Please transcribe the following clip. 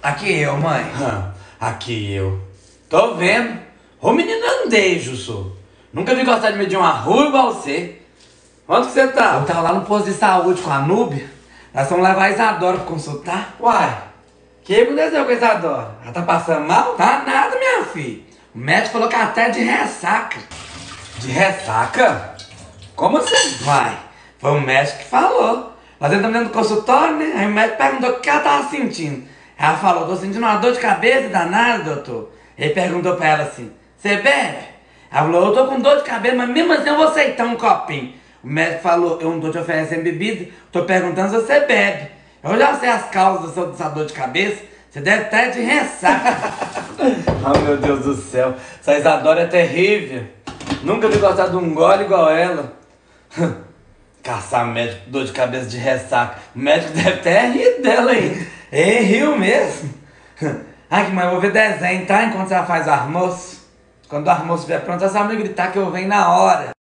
Aqui eu, mãe. Aqui eu. Tô vendo. Ô menino andejo, sou. Nunca vi gostar de medir uma rua igual você. Onde que você tá? Eu tava lá no posto de saúde com a Núbia. Nós vamos levar a Isadora pra consultar. Uai, que aconteceu com a Isadora? Ela tá passando mal? Tá nada, minha filha. O médico falou que ela tá de ressaca. De ressaca? Como assim? Vai, foi o médico que falou. Nós entramos dentro do consultório, né? Aí o médico perguntou o que ela tava sentindo. Ela falou, tô sentindo uma dor de cabeça danada, doutor. Ele perguntou pra ela assim, você bebe? Ela falou, eu tô com dor de cabeça, mas mesmo assim eu vou aceitar um copinho. O médico falou, eu não tô te oferecendo bebida, tô perguntando se você bebe. Eu já sei as causas dessa dor de cabeça, você deve estar de ressaca. Oh meu Deus do céu, essa Isadora é terrível. Nunca vi gostar de um gole igual ela. Caçar médico com dor de cabeça de ressaca. O médico deve até rir dela ainda. Ele riu mesmo. Ai, que mãe, eu vou ver desenho, tá? Enquanto ela faz o almoço. Quando o almoço estiver pronto, ela só me gritar que eu venho na hora.